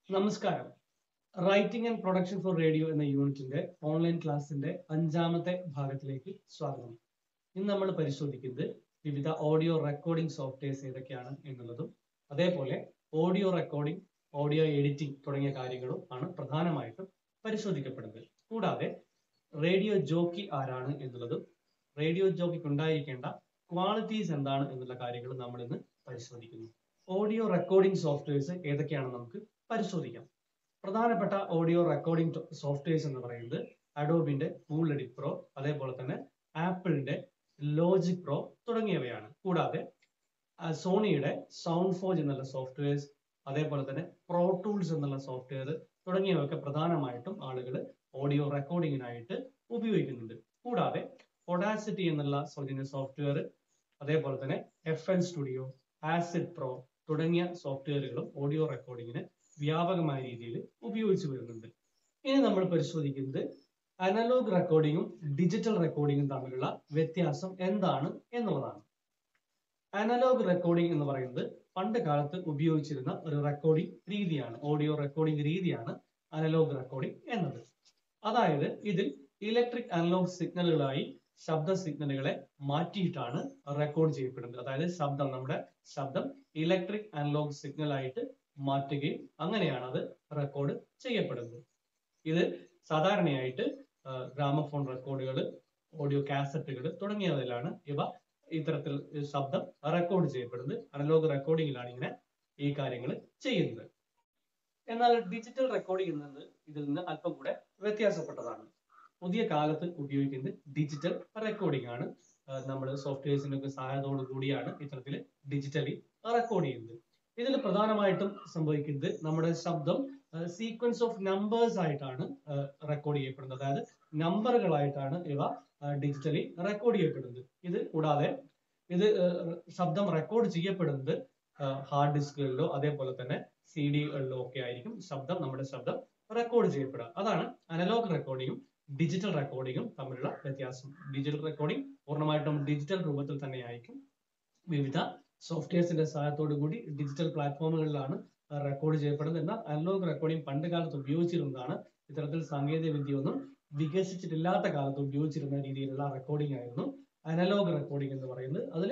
നമസ്കാരം. Writing and production for radio എന്ന യൂണിറ്റിന്റെ ഓൺലൈൻ ക്ലാസിന്റെ 5ാമത്തെ ഭാഗത്തിലേക്ക് സ്വാഗതം. ഇന്ന് നമ്മൾ പരിശോധിക്കുന്നത് വിവിധ ഓഡിയോ റെക്കോർഡിംഗ് സോഫ്റ്റ്വെയർസ് ഏതൊക്കെയാണ് എന്നുള്ളതും അതേപോലെ ഓഡിയോ റെക്കോർഡിംഗ്, ഓഡിയോ എഡിറ്റിംഗ് തുടങ്ങിയ കാര്യങ്ങളും ആണ് പ്രധാനമായിട്ടും പരിശോധിക്കപ്പെടുന്നത്. കൂടാതെ റേഡിയോ ജോക്കി ആരാണ് എന്നുള്ളതും റേഡിയോ ജോക്കിക്ക് ഉണ്ടായിരിക്കേണ്ട ക്വാളിറ്റീസ് എന്താണ് എന്നുള്ള കാര്യങ്ങൾ നമ്മൾ ഇന്ന് പരിശോധിക്കുന്നു. ഓഡിയോ റെക്കോർഡിംഗ് സോഫ്റ്റ്വെയർസ് ഏതൊക്കെയാണെന്ന് നമുക്ക് പരിശോധിക്കാം. പ്രധാനപ്പെട്ട ഓഡിയോ റെക്കോർഡിംഗ് സോഫ്റ്റ്വെയർസ് എന്ന് പറയുന്നത് അഡോബിന്റെ കൂൾ എഡിറ്റ് പ്രോ, അതേപോലെ തന്നെ ആപ്പിളിന്റെ ലോജിക് പ്രോ തുടങ്ങിയവയാണ്. കൂടാതെ സോണിയുടെ സൗണ്ട് ഫോർജ് എന്നുള്ള സോഫ്റ്റ്വെയർസ്, അതേപോലെ തന്നെ പ്രോ ടൂൾസ് എന്നുള്ള സോഫ്റ്റ്വെയർ തുടങ്ങിയവയൊക്കെ പ്രധാനമായിട്ടും ആളുകൾ ഓഡിയോ റെക്കോർഡിങ്ങിനായിട്ട് ഉപയോഗിക്കുന്നുണ്ട്. കൂടാതെ ഒഡാസിറ്റി എന്നുള്ള സൗജന്യ സോഫ്റ്റ്വെയർ, അതേപോലെ തന്നെ FN സ്റ്റുഡിയോ, ആസിഡ് പ്രോ തുടങ്ങിയ സോഫ്റ്റ്വെയറുകളും ഓഡിയോ റെക്കോർഡിങ്ങിന് വ്യാപകമായ രീതിയിൽ ഉപയോഗിച്ചു വരുന്നുണ്ട്. ഇനി നമ്മൾ പരിശോധിക്കുന്നത് അനലോഗ് റെക്കോർഡിങ്ങും ഡിജിറ്റൽ റെക്കോർഡിങ്ങും തമ്മിലുള്ള വ്യത്യാസം എന്താണ് എന്നുള്ളതാണ്. അനലോഗ് റെക്കോർഡിംഗ് എന്ന് പറയുന്നത് പണ്ട് കാലത്ത് ഉപയോഗിച്ചിരുന്ന ഒരു റെക്കോർഡിംഗ് രീതിയാണ്, ഓഡിയോ റെക്കോർഡിംഗ് രീതിയാണ് അനലോഗ് റെക്കോർഡിംഗ് എന്നത്. അതായത് ഇതിൽ ഇലക്ട്രിക് അനലോഗ് സിഗ്നലുകളായി ശബ്ദ സിഗ്നലുകളെ മാറ്റിയിട്ടാണ് റെക്കോർഡ് ചെയ്യപ്പെടുന്നത്. അതായത് നമ്മുടെ ശബ്ദം ഇലക്ട്രിക് അനലോഗ് സിഗ്നൽ ആയിട്ട് മാറ്റുകയും അങ്ങനെയാണ് അത് റെക്കോർഡ് ചെയ്യപ്പെടുന്നത്. ഇത് സാധാരണയായിട്ട് ഗ്രാമഫോൺ റെക്കോർഡുകൾ, ഓഡിയോ കാസറ്റുകൾ തുടങ്ങിയവയിലാണ് ഇത്തരത്തിൽ ശബ്ദം റെക്കോർഡ് ചെയ്യപ്പെടുന്നത്. അനലോഗ് റെക്കോർഡിംഗിലാണ് ഇങ്ങനെ ഈ കാര്യങ്ങൾ ചെയ്യുന്നത്. എന്നാൽ ഡിജിറ്റൽ റെക്കോർഡിംഗ് എന്നത് ഇതിൽ നിന്ന് അല്പം കൂടെ വ്യത്യാസപ്പെട്ടതാണ്. പുതിയ കാലത്ത് ഉപയോഗിക്കുന്നത് ഡിജിറ്റൽ റെക്കോർഡിംഗ് ആണ്. നമ്മൾ സോഫ്റ്റ്വെയർസിന്റെ ഒക്കെ സഹായത്തോടു കൂടിയാണ് ഇത്തരത്തിൽ ഡിജിറ്റലി റെക്കോർഡ് ചെയ്യുന്നത്. ഇതിൽ പ്രധാനമായിട്ടും സംഭവിക്കുന്നത് നമ്മുടെ ശബ്ദം സീക്വൻസ് ഓഫ് നമ്പേഴ്സ് ആയിട്ടാണ് റെക്കോർഡ് ചെയ്യപ്പെടുന്നത്. അതായത് നമ്പറുകളായിട്ടാണ് ഇവ ഡിജിറ്റലി റെക്കോർഡ് ചെയ്യപ്പെടുന്നത്. ഇത് കൂടാതെ ഇത് ശബ്ദം റെക്കോർഡ് ചെയ്യപ്പെടുന്നത് ഹാർഡ് ഡിസ്കുകളിലോ അതേപോലെ തന്നെ CD-കളിലോ ഒക്കെ ആയിരിക്കും നമ്മുടെ ശബ്ദം റെക്കോർഡ് ചെയ്യപ്പെടുക. അതാണ് അനലോഗ് റെക്കോർഡിങ്ങും ഡിജിറ്റൽ റെക്കോർഡിങ്ങും തമ്മിലുള്ള വ്യത്യാസം. ഡിജിറ്റൽ റെക്കോർഡിംഗ് പൂർണ്ണമായിട്ടും ഡിജിറ്റൽ രൂപത്തിൽ തന്നെ ആയിരിക്കും വിവിധ സോഫ്റ്റ്വെയർസിന്റെ സഹായത്തോടു കൂടി ഡിജിറ്റൽ പ്ലാറ്റ്ഫോമുകളിലാണ് റെക്കോർഡ് ചെയ്യപ്പെടുന്നത്. എന്നാൽ അനലോഗ് റെക്കോർഡിംഗ് പണ്ട് കാലത്ത് ഉപയോഗിച്ചിരുന്നതാണ്. ഇത്തരത്തിൽ സാങ്കേതിക വിദ്യയൊന്നും വികസിച്ചിട്ടില്ലാത്ത കാലത്ത് ഉപയോഗിച്ചിരുന്ന രീതിയിലുള്ള റെക്കോർഡിംഗ് ആയിരുന്നു അനലോഗ് റെക്കോർഡിംഗ് എന്ന് പറയുന്നത്. അതിൽ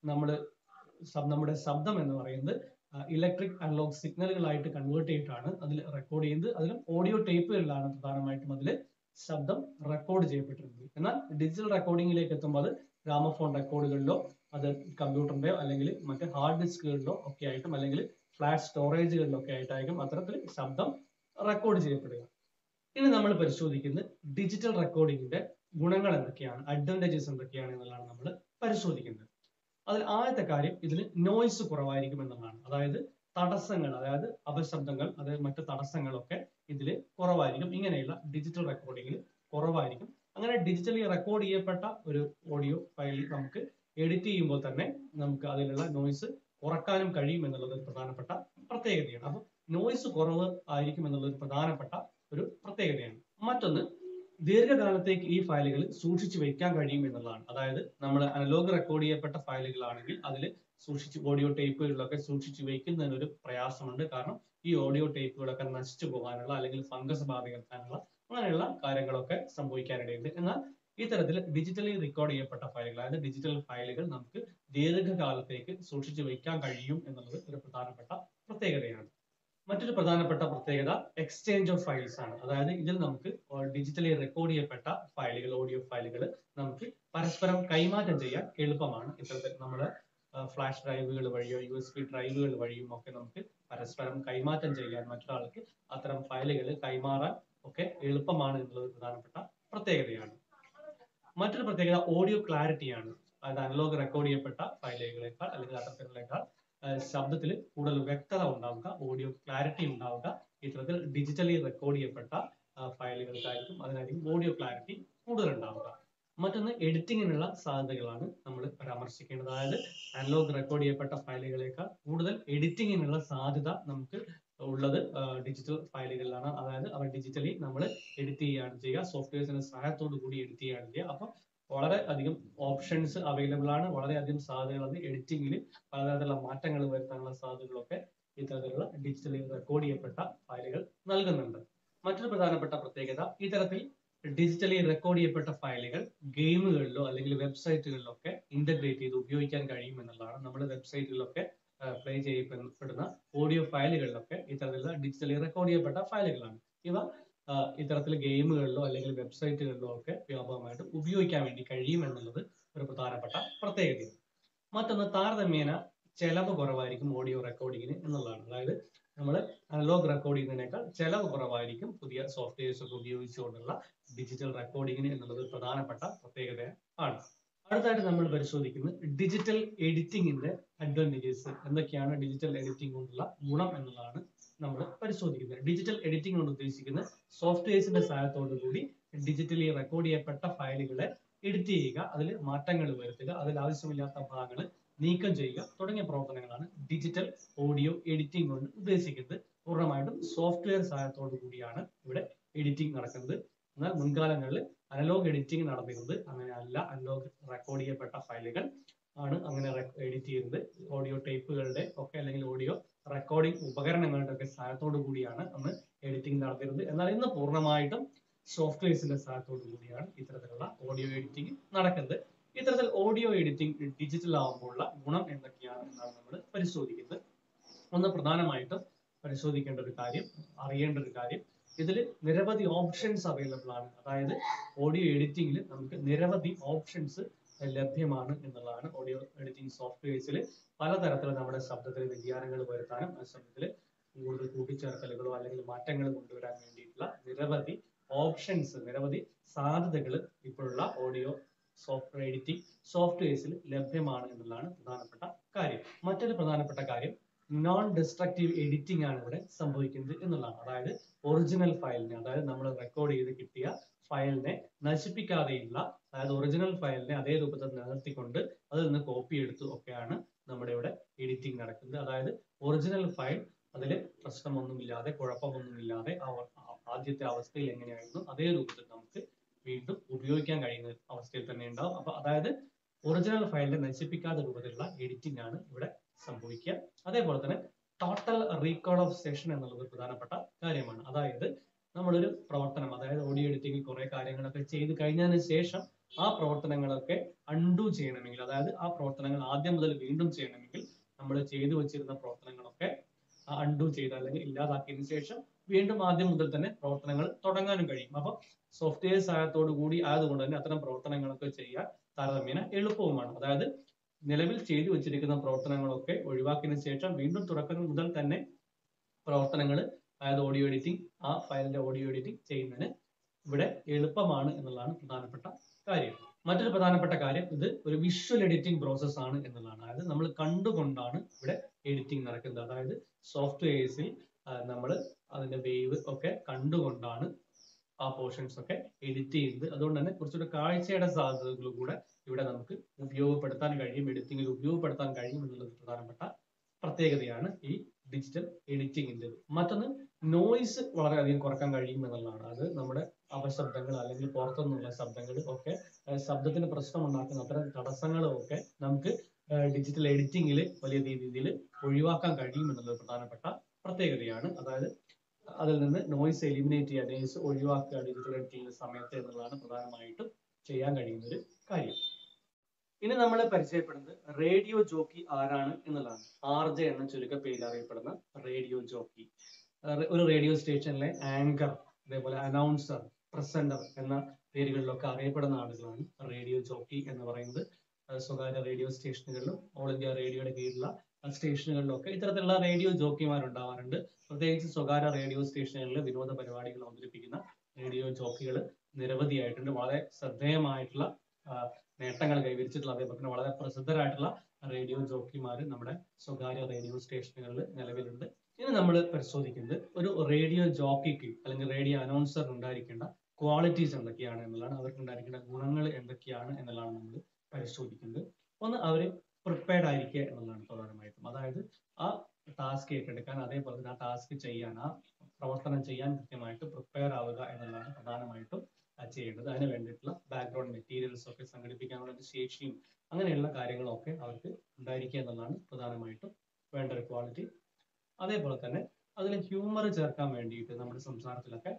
നമ്മുടെ ശബ്ദം എന്ന് പറയുന്നത് ഇലക്ട്രിക് അനലോഗ് സിഗ്നലുകളായിട്ട് കൺവേർട്ട് ചെയ്തിട്ടാണ് അതിൽ റെക്കോർഡ് ചെയ്യുന്നത്. അതിലും ഓഡിയോ ടേപ്പുകളിലാണ് പ്രധാനമായിട്ടും അതിൽ ശബ്ദം റെക്കോർഡ് ചെയ്യപ്പെട്ടിരുന്നത്. എന്നാൽ ഡിജിറ്റൽ റെക്കോർഡിംഗിലേക്ക് എത്തുമ്പോൾ അത് ഗ്രാമഫോൺ റെക്കോർഡുകളിലോ അത് കമ്പ്യൂട്ടറിന്റെയോ അല്ലെങ്കിൽ മറ്റ് ഹാർഡ് ഡിസ്കുകളിലോ ഒക്കെ ആയിട്ടും അല്ലെങ്കിൽ ഫ്ലാഷ് സ്റ്റോറേജുകളിലോ ഒക്കെ ആയിട്ടായിരിക്കും അത്തരത്തിൽ ശബ്ദം റെക്കോർഡ് ചെയ്യപ്പെടുക. ഇനി നമ്മൾ പരിശോധിക്കുന്നത് ഡിജിറ്റൽ റെക്കോർഡിംഗിന്റെ ഗുണങ്ങൾ എന്തൊക്കെയാണ്, അഡ്വാൻറ്റേജസ് എന്തൊക്കെയാണ് എന്നുള്ളതാണ് നമ്മൾ പരിശോധിക്കുന്നത്. അതിൽ ആദ്യത്തെ കാര്യം ഇതിൽ നോയ്സ് കുറവായിരിക്കും എന്നുള്ളതാണ്. അതായത് തടസ്സങ്ങൾ, അതായത് അപശബ്ദങ്ങൾ, അതായത് മറ്റു തടസ്സങ്ങളൊക്കെ ഇതിൽ കുറവായിരിക്കും. ഇങ്ങനെയുള്ള ഡിജിറ്റൽ റെക്കോർഡിംഗിൽ കുറവായിരിക്കും. അങ്ങനെ ഡിജിറ്റലി റെക്കോർഡ് ചെയ്യപ്പെട്ട ഒരു ഓഡിയോ ഫയൽ നമുക്ക് എഡിറ്റ് ചെയ്യുമ്പോൾ തന്നെ നമുക്ക് അതിലുള്ള നോയ്സ് കുറക്കാനും കഴിയും എന്നുള്ളത് ഒരു പ്രധാനപ്പെട്ട പ്രത്യേകതയാണ്. അപ്പൊ നോയ്സ് കുറവ് ആയിരിക്കും എന്നുള്ളത് പ്രധാനപ്പെട്ട ഒരു പ്രത്യേകതയാണ്. മറ്റൊന്ന്, ദീർഘകാലത്തേക്ക് ഈ ഫയലുകൾ സൂക്ഷിച്ചു വെക്കാൻ കഴിയും എന്നുള്ളതാണ്. അതായത് നമ്മൾ അനലോഗ് റെക്കോർഡ് ചെയ്യപ്പെട്ട ഫയലുകളാണെങ്കിൽ അതിൽ ഓഡിയോ ടേപ്പുകളിലൊക്കെ സൂക്ഷിച്ചു വെക്കുന്നതിന് ഒരു പ്രയാസമുണ്ട്. കാരണം ഈ ഓഡിയോ ടേപ്പുകളൊക്കെ നശിച്ചു പോകാനുള്ള അല്ലെങ്കിൽ ഫംഗസ് ബാധകെടുക്കാനുള്ള അങ്ങനെയുള്ള കാര്യങ്ങളൊക്കെ സംഭവിക്കാനിടയുണ്ട്. എന്നാൽ ഇത്തരത്തിൽ ഡിജിറ്റലി റെക്കോർഡ് ചെയ്യപ്പെട്ട ഫയലുകൾ, അതായത് ഡിജിറ്റൽ ഫയലുകൾ നമുക്ക് ദീർഘകാലത്തേക്ക് സൂക്ഷിച്ചു വെക്കാൻ കഴിയും എന്നുള്ളത് ഒരു പ്രധാനപ്പെട്ട പ്രത്യേകതയാണ്. മറ്റൊരു പ്രധാനപ്പെട്ട പ്രത്യേകത എക്സ്ചേഞ്ച് ഓഫ് ഫയൽസ് ആണ്. അതായത് ഇതിൽ നമുക്ക് ഡിജിറ്റലി റെക്കോർഡ് ചെയ്യപ്പെട്ട ഫയലുകൾ, ഓഡിയോ ഫയലുകൾ നമുക്ക് പരസ്പരം കൈമാറ്റം ചെയ്യാൻ എളുപ്പമാണ്. ഇത്തരത്തിൽ നമ്മുടെ ഫ്ലാഷ് ഡ്രൈവുകൾ വഴിയോ USB ഡ്രൈവുകൾ വഴിയും ഒക്കെ നമുക്ക് പരസ്പരം കൈമാറ്റം ചെയ്യാൻ, മറ്റൊരാൾക്ക് അത്തരം ഫയലുകൾ കൈമാറാൻ ഒക്കെ എളുപ്പമാണ് എന്നുള്ളത് പ്രധാനപ്പെട്ട പ്രത്യേകതയാണ്. മറ്റൊരു പ്രത്യേകത ഓഡിയോ ക്ലാരിറ്റിയാണ്. അതായത് അനലോഗ് റെക്കോർഡ് ചെയ്യപ്പെട്ട ഫയലുകളേക്കാൾ അല്ലെങ്കിൽ അത്തരത്തിലേക്കാൾ ശബ്ദത്തിൽ കൂടുതൽ വ്യക്തത ഉണ്ടാവുക, ഓഡിയോ ക്ലാരിറ്റി ഉണ്ടാവുക ഇത്തരത്തിൽ ഡിജിറ്റലി റെക്കോർഡ് ചെയ്യപ്പെട്ട ഫയലുകൾക്കായിരിക്കും. അതിനായിരിക്കും ഓഡിയോ ക്ലാരിറ്റി കൂടുതൽ ഉണ്ടാവുക. മറ്റൊന്ന്, എഡിറ്റിങ്ങിനുള്ള സാധ്യതകളാണ് നമ്മൾ പരാമർശിക്കേണ്ടത്. അതായത് അനലോഗ് റെക്കോർഡ് ചെയ്യപ്പെട്ട ഫയലുകളേക്കാൾ കൂടുതൽ എഡിറ്റിങ്ങിനുള്ള സാധ്യത നമുക്ക് ഉള്ളത് ഡിജിറ്റൽ ഫയലുകളിലാണ്. അതായത് അവ ഡിജിറ്റലി നമ്മൾ എഡിറ്റ് ചെയ്യുകയാണ് ചെയ്യുക, സോഫ്റ്റ്വെയർസിന്റെ സഹായത്തോടു കൂടി എഡിറ്റ് ചെയ്യുകയാണ് ചെയ്യുക. അപ്പൊ വളരെ അധികം ഓപ്ഷൻസ് അവൈലബിൾ ആണ്, വളരെയധികം സാധ്യതകൾ എഡിറ്റിംഗിൽ പലതരത്തിലുള്ള മാറ്റങ്ങൾ വരുത്താനുള്ള സാധ്യതകളൊക്കെ ഇത്തരത്തിലുള്ള ഡിജിറ്റലി റെക്കോർഡ് ചെയ്യപ്പെട്ട ഫയലുകൾ നൽകുന്നുണ്ട്. മറ്റൊരു പ്രധാനപ്പെട്ട പ്രത്യേകത, ഇത്തരത്തിൽ ഡിജിറ്റലി റെക്കോർഡ് ചെയ്യപ്പെട്ട ഫയലുകൾ ഗെയിമുകളിലോ അല്ലെങ്കിൽ വെബ്സൈറ്റുകളിലോ ഒക്കെ ഇന്റഗ്രേറ്റ് ചെയ്ത് ഉപയോഗിക്കാൻ കഴിയും എന്നുള്ളതാണ്. നമ്മുടെ വെബ്സൈറ്റുകളിലൊക്കെ പ്ലേ ചെയ്യപ്പെടുന്ന ഓഡിയോ ഫയലുകളിലൊക്കെ ഇത്തരത്തിലുള്ള ഡിജിറ്റലി റെക്കോർഡ് ചെയ്യപ്പെട്ട ഫയലുകളാണ്. ഇവ ഇത്തരത്തിൽ ഗെയിമുകളിലോ അല്ലെങ്കിൽ വെബ്സൈറ്റുകളിലോ ഒക്കെ വ്യാപകമായിട്ട് ഉപയോഗിക്കാൻ വേണ്ടി കഴിയും എന്നുള്ളത് ഒരു പ്രധാനപ്പെട്ട പ്രത്യേകതയാണ്. മറ്റൊന്ന്, താരതമ്യേന ചെലവ് കുറവായിരിക്കും ഓഡിയോ റെക്കോർഡിങ്ങിന് എന്നുള്ളതാണ്. അതായത് നമ്മൾ അനലോഗ് റെക്കോർഡ് ചെയ്യുന്നതിനേക്കാൾ ചെലവ് കുറവായിരിക്കും പുതിയ സോഫ്റ്റ്വെയർസ് ഒക്കെ ഉപയോഗിച്ചുകൊണ്ടുള്ള ഡിജിറ്റൽ റെക്കോർഡിങ്ങിന് എന്നുള്ളത് ഒരു പ്രധാനപ്പെട്ട പ്രത്യേകത ആണ്. അടുത്തായിട്ട് നമ്മൾ പരിശോധിക്കുന്നത് ഡിജിറ്റൽ എഡിറ്റിംഗിന്റെ അഡ്വാൻറ്റേജസ് എന്തൊക്കെയാണ്, ഡിജിറ്റൽ എഡിറ്റിംഗ് കൊണ്ടുള്ള ഗുണം എന്നുള്ളതാണ് നമ്മൾ പരിശോധിക്കുന്നത്. ഡിജിറ്റൽ എഡിറ്റിംഗ് കൊണ്ട് ഉദ്ദേശിക്കുന്നത് സോഫ്റ്റ്വെയർസിന്റെ സഹായത്തോടു കൂടി ഡിജിറ്റലി റെക്കോർഡ് ചെയ്യപ്പെട്ട ഫയലുകളെ എഡിറ്റ് ചെയ്യുക, അതിൽ മാറ്റങ്ങൾ വരുത്തുക, അതിൽ ആവശ്യമില്ലാത്ത ഭാഗങ്ങൾ നീക്കം ചെയ്യുക തുടങ്ങിയ പ്രവർത്തനങ്ങളാണ് ഡിജിറ്റൽ ഓഡിയോ എഡിറ്റിംഗ് കൊണ്ട് ഉദ്ദേശിക്കുന്നത്. പൂർണ്ണമായിട്ടും സോഫ്റ്റ്വെയർ സഹായത്തോടു കൂടിയാണ് ഇവിടെ എഡിറ്റിംഗ് നടക്കുന്നത്. എന്നാൽ മുൻകാലങ്ങളിൽ അനലോഗ് എഡിറ്റിംഗ് നടന്നിരുന്നത് അങ്ങനെയല്ല. അനലോഗ് റെക്കോർഡ് ചെയ്യപ്പെട്ട ഫയലുകൾ ആണ് അങ്ങനെ എഡിറ്റ് ചെയ്യുന്നത്. ഓഡിയോ ടേപ്പുകളുടെ ഒക്കെ അല്ലെങ്കിൽ ഓഡിയോ റെക്കോർഡിംഗ് ഉപകരണങ്ങളുടെ ഒക്കെ സഹായത്തോടു കൂടിയാണ് അന്ന് എഡിറ്റിംഗ് നടത്തിയിരുന്നത്. എന്നാൽ ഇന്ന് പൂർണ്ണമായിട്ടും സോഫ്റ്റ്വെയർസിന്റെ സഹായത്തോടു കൂടിയാണ് ഇത്തരത്തിലുള്ള ഓഡിയോ എഡിറ്റിംഗ് നടക്കുന്നത്. ഇത്തരത്തിൽ ഓഡിയോ എഡിറ്റിംഗ് ഡിജിറ്റൽ ആകുമ്പോഴുള്ള ഗുണം എന്തൊക്കെയാണ് എന്നാണ് നമ്മൾ പരിശോധിക്കുന്നത്. ഒന്ന്, പ്രധാനമായിട്ടും പരിശോധിക്കേണ്ട ഒരു കാര്യം, അറിയേണ്ട ഒരു കാര്യം, ഇതിൽ നിരവധി ഓപ്ഷൻസ് അവൈലബിൾ ആണ്. അതായത് ഓഡിയോ എഡിറ്റിംഗിൽ നമുക്ക് നിരവധി ഓപ്ഷൻസ് ലഭ്യമാണ് എന്നുള്ളതാണ്. ഓഡിയോ എഡിറ്റിംഗ് സോഫ്റ്റ്വെയർസിൽ പലതരത്തിലുള്ള നമ്മുടെ ശബ്ദത്തിൽ വ്യതിയാനങ്ങൾ വരുത്താനും ശബ്ദത്തിൽ കൂടുതൽ കൂട്ടിച്ചേർക്കലുകളോ അല്ലെങ്കിൽ മാറ്റങ്ങൾ കൊണ്ടുവരാൻ വേണ്ടിയിട്ടുള്ള നിരവധി ഓപ്ഷൻസ്, നിരവധി സാധ്യതകൾ ഇപ്പോഴുള്ള ഓഡിയോ സോഫ്റ്റ്വെയർ എഡിറ്റിംഗ് സോഫ്റ്റ്വെയർസിൽ ലഭ്യമാണ് എന്നുള്ളതാണ് പ്രധാനപ്പെട്ട കാര്യം. മറ്റൊരു പ്രധാനപ്പെട്ട കാര്യം, നോൺ ഡിസ്ട്രക്റ്റീവ് എഡിറ്റിംഗ് ആണ് ഇവിടെ സംഭവിക്കുന്നത് എന്നുള്ളതാണ്. അതായത് ഒറിജിനൽ ഫയലിനെ, അതായത് നമ്മൾ റെക്കോർഡ് ചെയ്ത് കിട്ടിയ ഫയലിനെ നശിപ്പിക്കാതെയുള്ള, അതായത് ഒറിജിനൽ ഫയലിനെ അതേ രൂപത്തിൽ നിലനിർത്തിക്കൊണ്ട് അതിൽ നിന്ന് കോപ്പി എടുത്തു ഒക്കെയാണ് നമ്മുടെ ഇവിടെ എഡിറ്റിംഗ് നടക്കുന്നത്. അതായത് ഒറിജിനൽ ഫയൽ അതിൽ പ്രശ്നമൊന്നുമില്ലാതെ, കുഴപ്പമൊന്നുമില്ലാതെ ആദ്യത്തെ അവസ്ഥയിൽ എങ്ങനെയായിരുന്നു അതേ രൂപത്തിൽ നമുക്ക് വീണ്ടും ഉപയോഗിക്കാൻ കഴിയുന്ന അവസ്ഥയിൽ തന്നെ ഉണ്ടാവും. അപ്പൊ അതായത് ഒറിജിനൽ ഫയലിനെ നശിപ്പിക്കാത്ത രൂപത്തിലുള്ള എഡിറ്റിംഗ് ആണ് ഇവിടെ സംഭവിക്കുക. അതേപോലെ തന്നെ ടോട്ടൽ റീകോൾ ഓഫ് സെഷൻ എന്നുള്ളത് പ്രധാനപ്പെട്ട കാര്യമാണ്. അതായത് നമ്മളൊരു പ്രവർത്തനം, അതായത് ഓഡിയോ എഡിറ്റിംഗിൽ കുറെ കാര്യങ്ങളൊക്കെ ചെയ്ത് കഴിഞ്ഞതിന് ശേഷം ആ പ്രവർത്തനങ്ങളൊക്കെ അൺഡു ചെയ്യണമെങ്കിൽ, അതായത് ആ പ്രവർത്തനങ്ങൾ ആദ്യം മുതൽ വീണ്ടും ചെയ്യണമെങ്കിൽ നമ്മൾ ചെയ്തു വെച്ചിരുന്ന പ്രവർത്തനങ്ങളൊക്കെ അൺഡു ചെയ്ത് അല്ലെങ്കിൽ ഇല്ലാതാക്കിയതിനു ശേഷം വീണ്ടും ആദ്യം മുതൽ തന്നെ പ്രവർത്തനങ്ങൾ തുടങ്ങാനും കഴിയും. അപ്പൊ സോഫ്റ്റ്വെയർ സഹായത്തോടു കൂടി ആയതുകൊണ്ട് തന്നെ അത്തരം പ്രവർത്തനങ്ങളൊക്കെ ചെയ്യാൻ താരതമ്യേന എളുപ്പവുമാണ്. അതായത് നിലവിൽ ചെയ്തു വെച്ചിരിക്കുന്ന പ്രവർത്തനങ്ങളൊക്കെ ഒഴിവാക്കിയതിനു ശേഷം വീണ്ടും തുടക്കം മുതൽ തന്നെ പ്രവർത്തനങ്ങൾ, അതായത് ഓഡിയോ എഡിറ്റിംഗ്, ആ ഫയലിന്റെ ഓഡിയോ എഡിറ്റിംഗ് ചെയ്യുന്നതിന് ഇവിടെ എളുപ്പമാണ് എന്നുള്ളതാണ് പ്രധാനപ്പെട്ട കാര്യം. മറ്റൊരു പ്രധാനപ്പെട്ട കാര്യം, ഇത് ഒരു വിഷ്വൽ എഡിറ്റിംഗ് പ്രോസസ് ആണ് എന്നുള്ളതാണ്. അതായത് നമ്മൾ കണ്ടുകൊണ്ടാണ് ഇവിടെ എഡിറ്റിംഗ് നടക്കുന്നത്. അതായത് സോഫ്റ്റ്വെയർസിൽ നമ്മൾ അതിന്റെ വേവ് ഒക്കെ കണ്ടുകൊണ്ടാണ് ആ പോർഷൻസ് ഒക്കെ എഡിറ്റ് ചെയ്യുന്നത്. അതുകൊണ്ട് തന്നെ കുറച്ചുകൂടെ കാഴ്ചയുടെ സാധ്യതകൾ കൂടെ ഇവിടെ നമുക്ക് ഉപയോഗപ്പെടുത്താൻ കഴിയും, എഡിറ്റിംഗിൽ ഉപയോഗപ്പെടുത്താൻ കഴിയും എന്നുള്ളത് പ്രധാനപ്പെട്ട പ്രത്യേകതയാണ് ഈ ഡിജിറ്റൽ എഡിറ്റിംഗിന്റെ. മറ്റൊന്ന്, നോയ്സ് വളരെയധികം കുറക്കാൻ കഴിയും എന്നുള്ളതാണ്. അത് നമ്മുടെ അപശബ്ദങ്ങൾ അല്ലെങ്കിൽ പുറത്തുനിന്നുള്ള ശബ്ദങ്ങൾ ഒക്കെ, ശബ്ദത്തിന് പ്രശ്നം ഉണ്ടാക്കുന്ന അത്തരം തടസ്സങ്ങളും ഒക്കെ നമുക്ക് ഡിജിറ്റൽ എഡിറ്റിംഗിൽ വലിയ രീതിയിൽ ഒഴിവാക്കാൻ കഴിയും എന്നുള്ളത് പ്രധാനപ്പെട്ട പ്രത്യേകതയാണ്. അതായത് അതിൽ നിന്ന് നോയ്സ് എലിമിനേറ്റ് ചെയ്യുക, നോയ്സ് ഒഴിവാക്കുക ഡിജിറ്റൽ എഡിറ്റിംഗ് സമയത്ത് എന്നുള്ളതാണ് പ്രധാനമായിട്ടും ചെയ്യാൻ കഴിയുന്ന ഒരു കാര്യം. ഇനി നമ്മൾ പരിചയപ്പെടുന്നത് റേഡിയോ ജോക്കി ആരാണ് എന്നുള്ളതാണ്. RJ എന്ന ചുരുക്കപ്പേരിൽ അറിയപ്പെടുന്ന റേഡിയോ ജോക്കി. ഒരു റേഡിയോ സ്റ്റേഷനിലെ ആങ്കർ, അതേപോലെ അനൗൺസർ, പ്രസന്റർ എന്ന പേരുകളിലൊക്കെ അറിയപ്പെടുന്ന ആളുകളാണ് റേഡിയോ ജോക്കി എന്ന് പറയുന്നത്. സ്വകാര്യ റേഡിയോ സ്റ്റേഷനുകളിലും ഓൾ ഇന്ത്യ റേഡിയോയുടെ കീഴിലുള്ള സ്റ്റേഷനുകളിലൊക്കെ ഇത്തരത്തിലുള്ള റേഡിയോ ജോക്കിമാരുണ്ടാവാറുണ്ട്. പ്രത്യേകിച്ച് സ്വകാര്യ റേഡിയോ സ്റ്റേഷനുകളിൽ വിനോദ പരിപാടികൾ അവതരിപ്പിക്കുന്ന റേഡിയോ ജോക്കികൾ നിരവധിയായിട്ടുണ്ട്. വളരെ ശ്രദ്ധേയമായിട്ടുള്ള നേട്ടങ്ങൾ കൈവരിച്ചിട്ടുള്ള, അതേപോലെ വളരെ പ്രസിദ്ധരായിട്ടുള്ള റേഡിയോ ജോക്കിമാർ നമ്മുടെ സ്വകാര്യ റേഡിയോ സ്റ്റേഷനുകളിൽ നിലവിലുണ്ട്. ഇനി നമ്മൾ പരിശോധിക്കുന്നത് ഒരു റേഡിയോ ജോക്കിക്ക് അല്ലെങ്കിൽ റേഡിയോ അനൗൺസർ ഉണ്ടായിരിക്കേണ്ട ക്വാളിറ്റീസ് എന്തൊക്കെയാണ് എന്നുള്ളതാണ്, അവർക്ക് ഉണ്ടായിരിക്കേണ്ട ഗുണങ്ങൾ എന്തൊക്കെയാണ് എന്നുള്ളതാണ് നമ്മൾ പരിശോധിക്കുന്നത്. ഒന്ന്, അവർ പ്രിപ്പയർഡ് ആയിരിക്കുക എന്നുള്ളതാണ് പ്രധാനമായിട്ടും. അതായത് ആ ടാസ്ക് ഏറ്റെടുക്കാൻ, അതേപോലെ തന്നെ ആ ടാസ്ക് ചെയ്യാൻ, ആ പ്രവർത്തനം ചെയ്യാൻ കൃത്യമായിട്ട് പ്രിപ്പയർ ആവുക എന്നുള്ളതാണ് പ്രധാനമായിട്ടും ചെയ്യേണ്ടത്. അതിന് വേണ്ടിയിട്ടുള്ള ബാക്ക്ഗ്രൗണ്ട് മെറ്റീരിയൽസ് ഒക്കെ സംഘടിപ്പിക്കാനുള്ള ശേഷിയും അങ്ങനെയുള്ള കാര്യങ്ങളൊക്കെ അവർക്ക് ഉണ്ടായിരിക്കുക എന്നുള്ളതാണ് പ്രധാനമായിട്ടും വേണ്ട ഒരു ക്വാളിറ്റി. അതേപോലെ തന്നെ അതിൽ ഹ്യൂമർ ചേർക്കാൻ വേണ്ടിയിട്ട് നമ്മുടെ സംസാരത്തിലൊക്കെ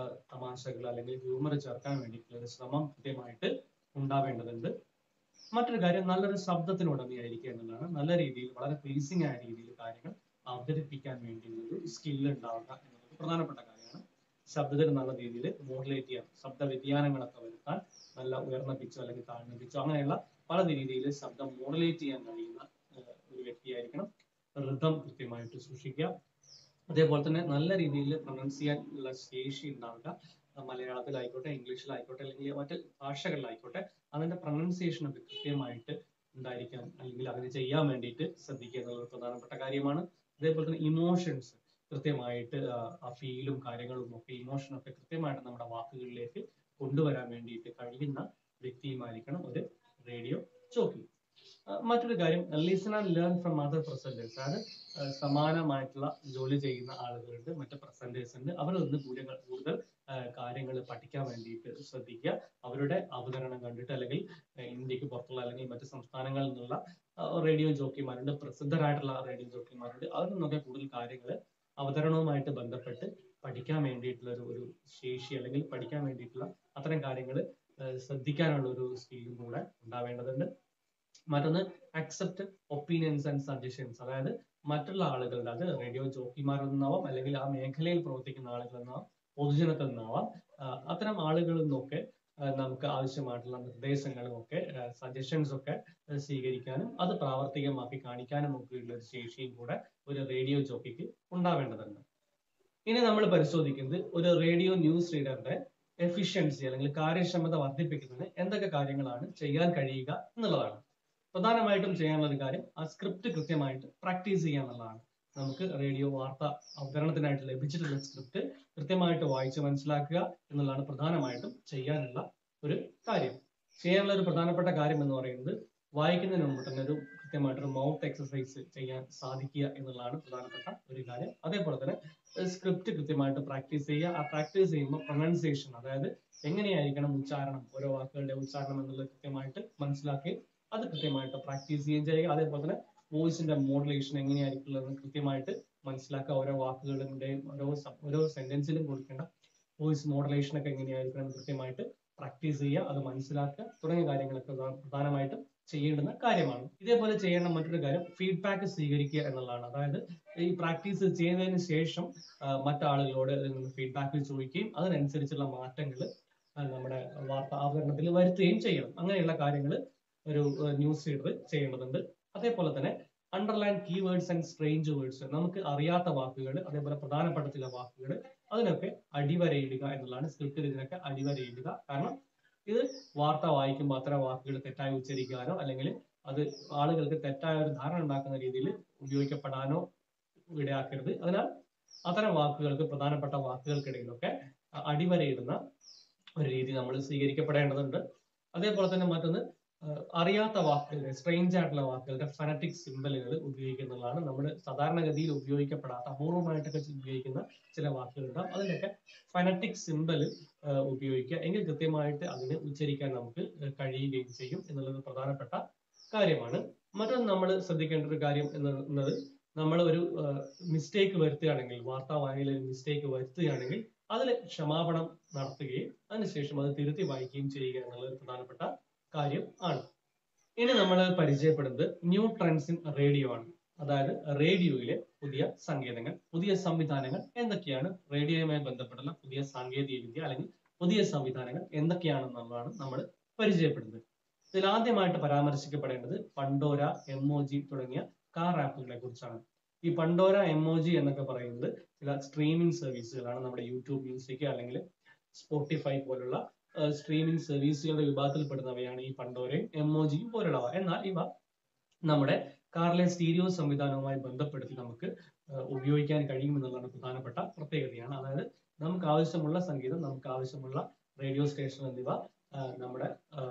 തമാശകൾ അല്ലെങ്കിൽ ഹ്യൂമർ ചേർക്കാൻ വേണ്ടിയിട്ടുള്ള ഒരു ശ്രമം കൃത്യമായിട്ട് ഉണ്ടാവേണ്ടതുണ്ട്. മറ്റൊരു കാര്യം നല്ലൊരു ശബ്ദത്തിനുടമയായിരിക്കുക എന്നുള്ളതാണ്. നല്ല രീതിയിൽ വളരെ പ്ലീസിംഗ് ആയ രീതിയിൽ കാര്യങ്ങൾ അവതരിപ്പിക്കാൻ വേണ്ടിയുള്ള ഒരു സ്കില്ല് ഉണ്ടാവുക എന്നുള്ളത് പ്രധാനപ്പെട്ട കാര്യമാണ്. ശബ്ദത്തിന് നല്ല രീതിയിൽ മോഡുലേറ്റ് ചെയ്യാം, ശബ്ദ വ്യതിയാനങ്ങളൊക്കെ വരുത്താൻ നല്ല ഉയർന്ന പിച്ചോ അല്ലെങ്കിൽ താഴ്ന്ന പിച്ചോ അങ്ങനെയുള്ള പല രീതിയിൽ ശബ്ദം മോഡുലേറ്റ് ചെയ്യാൻ കഴിയുന്ന ഒരു വ്യക്തിയായിരിക്കണം. ഋതം കൃത്യമായിട്ട് സൂക്ഷിക്കുക. അതേപോലെ തന്നെ നല്ല രീതിയിൽ പ്രൊനൗൺസ് ചെയ്യാൻ ഉള്ള ശേഷി ഉണ്ടാവുക. മലയാളത്തിലായിക്കോട്ടെ, ഇംഗ്ലീഷിലായിക്കോട്ടെ, അല്ലെങ്കിൽ മറ്റ് ഭാഷകളിലായിക്കോട്ടെ, അതിന്റെ പ്രൊനൗൺസിയേഷൻ ഒക്കെ കൃത്യമായിട്ട് ഉണ്ടായിരിക്കാൻ അല്ലെങ്കിൽ അതിന് ചെയ്യാൻ വേണ്ടിയിട്ട് ശ്രദ്ധിക്കുക എന്നുള്ളത് പ്രധാനപ്പെട്ട കാര്യമാണ്. അതേപോലെ തന്നെ ഇമോഷൻസ് കൃത്യമായിട്ട് ആ ഫീലും കാര്യങ്ങളും ഒക്കെ ഇമോഷനൊക്കെ കൃത്യമായിട്ട് നമ്മുടെ വാക്കുകളിലേക്ക് കൊണ്ടുവരാൻ വേണ്ടിയിട്ട് കഴിയുന്ന വ്യക്തിയുമായിരിക്കണം ഒരു റേഡിയോ ജോക്കി. മറ്റൊരു കാര്യം listen and learn from other presenters. അതായത് സമാനമായിട്ടുള്ള ജോലി ചെയ്യുന്ന ആളുകളുണ്ട്, മറ്റ് പ്രസന്റേഴ്സ് ഉണ്ട്, അവരിൽ നിന്ന് കൂടുതൽ കാര്യങ്ങൾ പഠിക്കാൻ വേണ്ടിയിട്ട് ശ്രദ്ധിക്കുക. അവരുടെ അവതരണം കണ്ടിട്ട് അല്ലെങ്കിൽ ഇന്ത്യക്ക് പുറത്തുള്ള അല്ലെങ്കിൽ മറ്റ് സംസ്ഥാനങ്ങളിൽ നിന്നുള്ള റേഡിയോ ജോക്കിമാരുണ്ട്, പ്രസിദ്ധരായിട്ടുള്ള റേഡിയോ ജോക്കിമാരുണ്ട്, അവരിൽ നിന്നൊക്കെ കൂടുതൽ കാര്യങ്ങൾ അവതരണവുമായിട്ട് ബന്ധപ്പെട്ട് പഠിക്കാൻ വേണ്ടിയിട്ടുള്ള ഒരു ശേഷി അല്ലെങ്കിൽ പഠിക്കാൻ വേണ്ടിയിട്ടുള്ള അത്തരം കാര്യങ്ങൾ ശ്രദ്ധിക്കാനുള്ള ഒരു സ്കില്ലും കൂടെ ഉണ്ടാവേണ്ടതുണ്ട്. മറ്റൊന്ന് അക്സെപ്റ്റ് ഒപ്പീനിയൻസ് ആൻഡ് സജഷൻസ്. അതായത് മറ്റുള്ള ആളുകളുടെ, അത് റേഡിയോ ജോക്കിമാരിൽ നിന്നാവാം അല്ലെങ്കിൽ ആ മേഖലയിൽ പ്രവർത്തിക്കുന്ന ആളുകളിൽ നിന്നാവാം, പൊതുജനത്തിൽ നിന്നാവാം, അത്തരം ആളുകളിൽ നിന്നൊക്കെ നമുക്ക് ആവശ്യമായിട്ടുള്ള നിർദ്ദേശങ്ങളും ഒക്കെ സജഷൻസ് ഒക്കെ സ്വീകരിക്കാനും അത് പ്രാവർത്തികമാക്കി കാണിക്കാനും ഒക്കെയുള്ള ഒരു ശേഷിയും കൂടെ ഒരു റേഡിയോ ജോക്കിക്ക് ഉണ്ടാവേണ്ടതുണ്ട്. ഇനി നമ്മൾ പരിശോധിക്കുന്നത് ഒരു റേഡിയോ ന്യൂസ് റീഡറുടെ എഫിഷ്യൻസി അല്ലെങ്കിൽ കാര്യക്ഷമത വർദ്ധിപ്പിക്കുന്നതിന് എന്തൊക്കെ കാര്യങ്ങളാണ് ചെയ്യാൻ കഴിയുക എന്നുള്ളതാണ്. പ്രധാനമായിട്ടും ചെയ്യാനുള്ള ഒരു കാര്യം ആ സ്ക്രിപ്റ്റ് കൃത്യമായിട്ട് പ്രാക്ടീസ് ചെയ്യുക എന്നുള്ളതാണ്. നമുക്ക് റേഡിയോ വാർത്ത അവതരണത്തിനായിട്ട് ലഭിച്ചിട്ടുള്ള സ്ക്രിപ്റ്റ് കൃത്യമായിട്ട് വായിച്ച് മനസ്സിലാക്കുക എന്നുള്ളതാണ് പ്രധാനമായിട്ടും ചെയ്യാനുള്ള ഒരു കാര്യം. ചെയ്യാനുള്ള ഒരു പ്രധാനപ്പെട്ട കാര്യം എന്ന് പറയുന്നത് വായിക്കുന്നതിന് മുമ്പ് തന്നെ ഒരു കൃത്യമായിട്ടൊരു മൗത്ത് എക്സസൈസ് ചെയ്യാൻ സാധിക്കുക എന്നുള്ളതാണ് പ്രധാനപ്പെട്ട ഒരു കാര്യം. അതേപോലെ തന്നെ സ്ക്രിപ്റ്റ് കൃത്യമായിട്ട് പ്രാക്ടീസ് ചെയ്യുക. ആ പ്രാക്ടീസ് ചെയ്യുമ്പോൾ പ്രൊനൗൺസിയേഷൻ, അതായത് എങ്ങനെയായിരിക്കണം ഉച്ചാരണം, ഓരോ വാക്കുകളുടെ ഉച്ചാരണം എന്നുള്ളത് കൃത്യമായിട്ട് മനസ്സിലാക്കി അത് കൃത്യമായിട്ട് പ്രാക്ടീസ് ചെയ്യുകയും ചെയ്യുക. അതേപോലെ തന്നെ വോയിസിന്റെ മോഡുലേഷൻ എങ്ങനെയായിരിക്കുള്ളതെന്ന് കൃത്യമായിട്ട് മനസ്സിലാക്കുക. ഓരോ വാക്കുകളുടെയും ഓരോ സെന്റൻസിലും കൊടുക്കേണ്ട വോയിസ് മോഡുലേഷൻ ഒക്കെ എങ്ങനെയായിരിക്കണം കൃത്യമായിട്ട് പ്രാക്ടീസ് ചെയ്യുക, അത് മനസ്സിലാക്കുക തുടങ്ങിയ കാര്യങ്ങളൊക്കെ പ്രധാനമായിട്ടും ചെയ്യേണ്ടുന്ന കാര്യമാണ്. ഇതേപോലെ ചെയ്യേണ്ട മറ്റൊരു കാര്യം ഫീഡ്ബാക്ക് സ്വീകരിക്കുക എന്നുള്ളതാണ്. അതായത് ഈ പ്രാക്ടീസ് ചെയ്യുന്നതിന് ശേഷം മറ്റാളുകളോട് ഫീഡ്ബാക്ക് ചോദിക്കുകയും അതിനനുസരിച്ചുള്ള മാറ്റങ്ങൾ നമ്മുടെ വാർത്താ അവതരണത്തിൽ വരുത്തുകയും ചെയ്യണം. അങ്ങനെയുള്ള കാര്യങ്ങൾ ഒരു ന്യൂസ് റീഡർ ചെയ്യേണ്ടതുണ്ട്. അതേപോലെ തന്നെ underline keywords and strange words, നമുക്ക് അറിയാത്ത വാക്കുകൾ, അതേപോലെ പ്രധാനപ്പെട്ട ചില വാക്കുകൾ, അതിനൊക്കെ അടിവരയിടുക എന്നുള്ളതാണ്. സ്ക്രിപ്റ്റിൽ ഇതിനൊക്കെ അടിവരയിടുക. കാരണം ഇത് വാർത്ത വായിക്കുമ്പോൾ അത്തരം വാക്കുകൾ തെറ്റായി ഉച്ചരിക്കാനോ അല്ലെങ്കിൽ അത് ആളുകൾക്ക് തെറ്റായ ഒരു ധാരണ ഉണ്ടാക്കുന്ന രീതിയിൽ ഉപയോഗിക്കപ്പെടാനോ ഇടയാക്കരുത്. അതിനാൽ അത്തരം വാക്കുകൾക്ക്, പ്രധാനപ്പെട്ട വാക്കുകൾക്കിടയിലൊക്കെ അടിവരയിടുന്ന ഒരു രീതി നമ്മൾ സ്വീകരിക്കപ്പെടേണ്ടതുണ്ട്. അതേപോലെ തന്നെ മറ്റൊന്ന് അറിയാത്ത വാക്കുകളുടെ, സ്ട്രേഞ്ച് ആയിട്ടുള്ള വാക്കുകളുടെ ഫനറ്റിക് സിംബലുകൾ ഉപയോഗിക്കുന്നതാണ്. നമ്മൾ സാധാരണഗതിയിൽ ഉപയോഗിക്കപ്പെടാത്ത, അപൂർവമായിട്ടൊക്കെ ഉപയോഗിക്കുന്ന ചില വാക്കുകളുണ്ടാവും. അതിൻ്റെയൊക്കെ ഫനറ്റിക് സിംബൽ ഉപയോഗിക്കുക. എങ്കിൽ കൃത്യമായിട്ട് അതിനെ ഉച്ചരിക്കാൻ നമുക്ക് കഴിയുകയും ചെയ്യും എന്നുള്ളത് പ്രധാനപ്പെട്ട കാര്യമാണ്. മറ്റൊന്ന് നമ്മൾ ശ്രദ്ധിക്കേണ്ട ഒരു കാര്യം എന്നത് നമ്മൾ ഒരു മിസ്റ്റേക്ക് വരുത്തുകയാണെങ്കിൽ, വാർത്താ വായനയിൽ ഒരു മിസ്റ്റേക്ക് വരുത്തുകയാണെങ്കിൽ അതിൽ ക്ഷമാപണം നടത്തുകയും അതിനുശേഷം അത് തിരുത്തി വായിക്കുകയും ചെയ്യുക എന്നുള്ളത് പ്രധാനപ്പെട്ട കാര്യം ആണ്. ഇനി നമ്മൾ പരിചയപ്പെടുന്നത് ന്യൂ ട്രെൻഡ്സ് ഇൻ റേഡിയോ ആണ്. അതായത് റേഡിയോയിലെ പുതിയ സങ്കേതങ്ങൾ, പുതിയ സംവിധാനങ്ങൾ എന്തൊക്കെയാണ്, റേഡിയോയുമായി ബന്ധപ്പെട്ടുള്ള പുതിയ സാങ്കേതിക വിദ്യ അല്ലെങ്കിൽ പുതിയ സംവിധാനങ്ങൾ എന്തൊക്കെയാണെന്നുള്ളതാണ് നമ്മൾ പരിചയപ്പെടുന്നത്. ഇതിൽ ആദ്യമായിട്ട് പരാമർശിക്കപ്പെടേണ്ടത് പണ്ടോര, എംഒജി തുടങ്ങിയ കാർ ആപ്പുകളെ കുറിച്ചാണ്. ഈ പണ്ടോര, എംഒജി എന്നൊക്കെ പറയുന്നത് ചില സ്ട്രീമിംഗ് സർവീസുകളാണ്. നമ്മുടെ യൂട്യൂബ് മ്യൂസിക് അല്ലെങ്കിൽ സ്പോട്ടിഫൈ പോലുള്ള സ്ട്രീമിംഗ് സർവീസുകളുടെ വിഭാഗത്തിൽപ്പെടുന്നവയാണ് ഈ പണ്ടോരയും എംഒജിയും പോലുള്ളവ. എന്നാൽ ഇവ നമ്മുടെ കാറിലെ സ്റ്റീരിയോ സംവിധാനവുമായി ബന്ധപ്പെടുത്തി നമുക്ക് ഉപയോഗിക്കാൻ കഴിയുമെന്നുള്ളതാണ് പ്രധാനപ്പെട്ട പ്രത്യേകതയാണ്. അതായത് നമുക്ക് ആവശ്യമുള്ള സംഗീതം, നമുക്ക് ആവശ്യമുള്ള റേഡിയോ സ്റ്റേഷൻ എന്നിവ നമ്മുടെ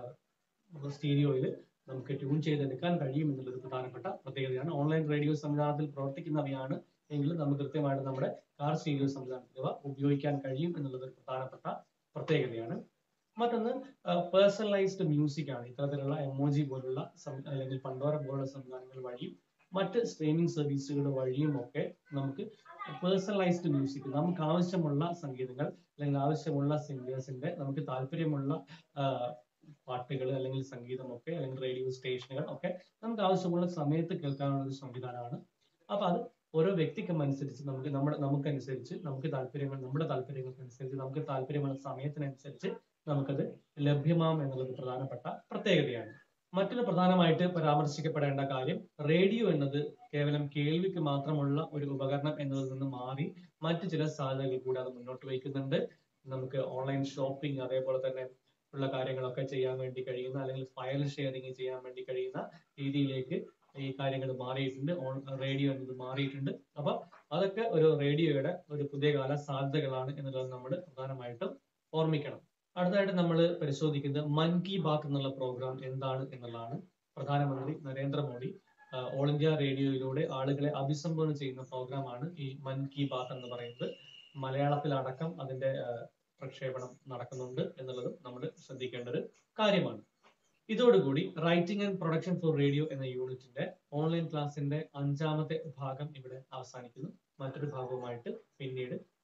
സ്റ്റീരിയോയിൽ നമുക്ക് ട്യൂൺ ചെയ്തെടുക്കാൻ കഴിയും എന്നുള്ളത് പ്രധാനപ്പെട്ട പ്രത്യേകതയാണ്. ഓൺലൈൻ റേഡിയോ സംവിധാനത്തിൽ പ്രവർത്തിക്കുന്നവയാണ് എങ്കിൽ നമുക്ക് കൃത്യമായിട്ട് നമ്മുടെ കാർ സ്റ്റീരിയോ സംവിധാനത്തിൽ ഉപയോഗിക്കാൻ കഴിയും എന്നുള്ളത് പ്രധാനപ്പെട്ട പ്രത്യേകതയാണ്. മറ്റൊന്ന് പേഴ്സണലൈസ്ഡ് മ്യൂസിക് ആണ്. ഇത്തരത്തിലുള്ള എംഒജി പോലുള്ള അല്ലെങ്കിൽ പണ്ടോര പോലുള്ള സംവിധാനങ്ങൾ വഴി മറ്റ് സ്ട്രീമിംഗ് സർവീസുകളുടെ വഴിയും ഒക്കെ നമുക്ക് പേഴ്സണലൈസ്ഡ് മ്യൂസിക്, നമുക്ക് ആവശ്യമുള്ള സംഗീതങ്ങൾ അല്ലെങ്കിൽ ആവശ്യമുള്ള സിംഗേഴ്സിന്റെ നമുക്ക് താല്പര്യമുള്ള പാട്ടുകൾ അല്ലെങ്കിൽ സംഗീതമൊക്കെ അല്ലെങ്കിൽ റേഡിയോ സ്റ്റേഷനുകൾ ഒക്കെ നമുക്ക് ആവശ്യമുള്ള സമയത്ത് കേൾക്കാനുള്ള ഒരു സംവിധാനമാണ്. അപ്പൊ അത് ഓരോ വ്യക്തിക്കും അനുസരിച്ച് നമുക്കനുസരിച്ച് നമ്മുടെ താല്പര്യങ്ങൾക്കനുസരിച്ച് നമുക്ക് താല്പര്യമുള്ള സമയത്തിനനുസരിച്ച് നമുക്കത് ലഭ്യമാം എന്നുള്ളത് പ്രധാനപ്പെട്ട പ്രത്യേകതയാണ്. മറ്റൊരു പ്രധാനമായിട്ട് പരാമർശിക്കപ്പെടേണ്ട കാര്യം, റേഡിയോ എന്നത് കേവലം കേൾവിക്ക് മാത്രമുള്ള ഒരു ഉപകരണം എന്നതിൽ നിന്ന് മാറി മറ്റു ചില സാധ്യതകൾ കൂടി അത് മുന്നോട്ട് വയ്ക്കുന്നുണ്ട്. നമുക്ക് ഓൺലൈൻ ഷോപ്പിംഗ് അതേപോലെ തന്നെ ഉള്ള കാര്യങ്ങളൊക്കെ ചെയ്യാൻ വേണ്ടി കഴിയുന്ന അല്ലെങ്കിൽ ഫയൽ ഷെയറിങ് ചെയ്യാൻ വേണ്ടി കഴിയുന്ന രീതിയിലേക്ക് ഈ കാര്യങ്ങൾ മാറിയിട്ടുണ്ട്. റേഡിയോ എന്നത് മാറിയിട്ടുണ്ട്. അപ്പൊ അതൊക്കെ ഒരു റേഡിയോയുടെ ഒരു പുതിയ കാല സാധ്യതകളാണ് എന്നുള്ളത് നമ്മൾ പ്രധാനമായിട്ടും ഓർമ്മിക്കണം. അടുത്തതായിട്ട് നമ്മൾ പരിശോധിക്കുന്നത് മൻ കി ബാത്ത് എന്നുള്ള പ്രോഗ്രാം എന്താണ് എന്നുള്ളതാണ്. പ്രധാനമന്ത്രി നരേന്ദ്രമോദി ഓൾ ഇന്ത്യ റേഡിയോയിലൂടെ ആളുകളെ അഭിസംബോധന ചെയ്യുന്ന പ്രോഗ്രാമാണ് ഈ മൻ കി ബാത്ത് എന്ന് പറയുന്നത്. മലയാളത്തിലടക്കം അതിന്റെ പ്രക്ഷേപണം നടക്കുന്നുണ്ട് എന്നുള്ളതും നമ്മൾ ശ്രദ്ധിക്കേണ്ട ഒരു കാര്യമാണ്. ഇതോടുകൂടി writing and production for radio എന്ന യൂണിറ്റിന്റെ ഓൺലൈൻ ക്ലാസിന്റെ 5ാമത്തെ ഭാഗം ഇവിടെ അവസാനിക്കുന്നു. മറ്റൊരു ഭാഗവുമായിട്ട് പിന്നീട്